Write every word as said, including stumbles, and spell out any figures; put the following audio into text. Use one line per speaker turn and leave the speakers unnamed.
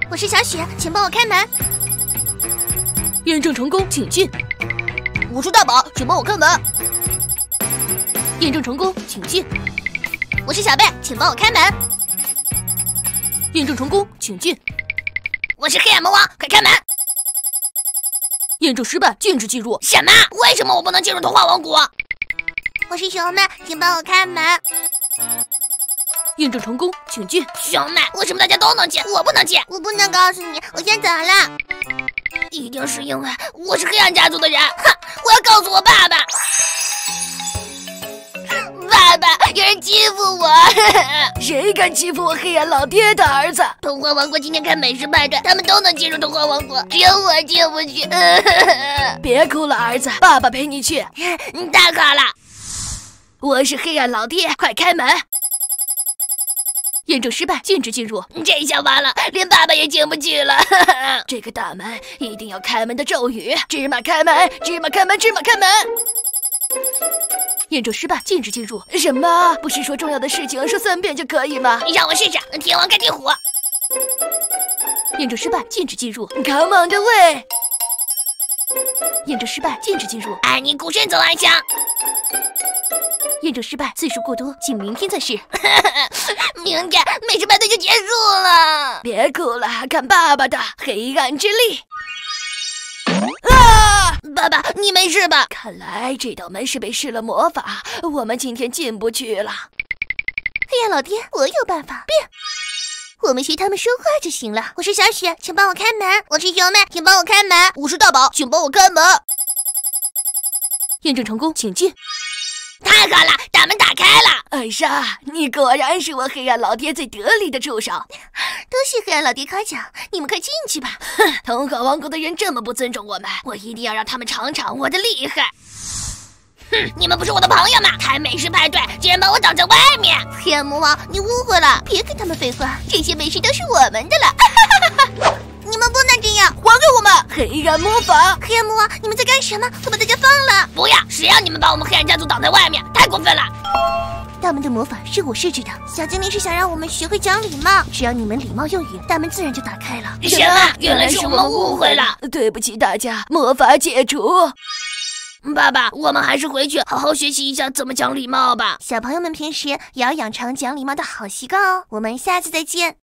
我是小雪，请帮我开门。
验证成功，请进。
我是大宝，请帮我开门。
验证成功，请进。
我是小贝，请帮我开门。
验证成功，请进。
我是黑暗魔王，快开门！
验证失败，禁止进入。
什么？为什么我不能进入童话王国？
我是熊妹，请帮我开门。
验证成功，请进。
熊妹，为什么大家都能进，我不能进？
我不能告诉你，我先走了。
一定是因为我是黑暗家族的人。哼，我要告诉我爸爸。爸爸，有人欺负我！
谁敢欺负我黑暗老爹的儿子？
童话王国今天开美食派对，他们都能进入童话王国，只有我进不去。
别哭了，儿子，爸爸陪你去。
太好了！
我是黑暗老爹，快开门！验证失败，禁止进入。
这下完了，连爸爸也进不去了。
这个大门一定要开门的咒语：芝麻开门，芝麻开门，芝麻开门。验证失败，禁止进入。什么？不是说重要的事情说三遍就可以吗？
让我试试。天王开地虎。
验证失败，禁止进入。Come on the way。验证失败，禁止进入。
爱你孤身走暗巷。
验证失败，次数过多，请明天再试。
明天美食派对就结束了。
别哭了，看爸爸的黑暗之力。啊！
爸爸，你没事吧？
看来这道门是被施了魔法，我们今天进不去了。
黑暗老爹，我有办法，变。我们学他们说话就行了。我是小雪，请帮我开门。我是熊妹，请帮我开门。
我是大宝，请帮我开门。
验证成功，请进。
太好了，大门打开了！
艾莎，你果然是我黑暗老爹最得力的助手。
多谢黑暗老爹夸奖，你们快进去吧。
哼，童话王国的人这么不尊重我们，我一定要让他们尝尝我的厉害。
哼，你们不是我的朋友吗？开美食派对，竟然把我挡在外面！
黑暗魔王，你误会了，别跟他们废话，这些美食都是我们的了。你们不能这样，
还给我们！
黑暗魔法！
黑暗魔王，你们在干什么？快把大家放了！
不要！谁让你们把我们黑暗家族挡在外面？太过分了！
大门的魔法是我设置的，小精灵是想让我们学会讲礼貌，只要你们礼貌用语，大门自然就打开了。
什么？原来是我们误会了，
对不起大家，魔法解除。
爸爸，我们还是回去好好学习一下怎么讲礼貌吧。
小朋友们平时也要养成讲礼貌的好习惯哦。我们下次再见。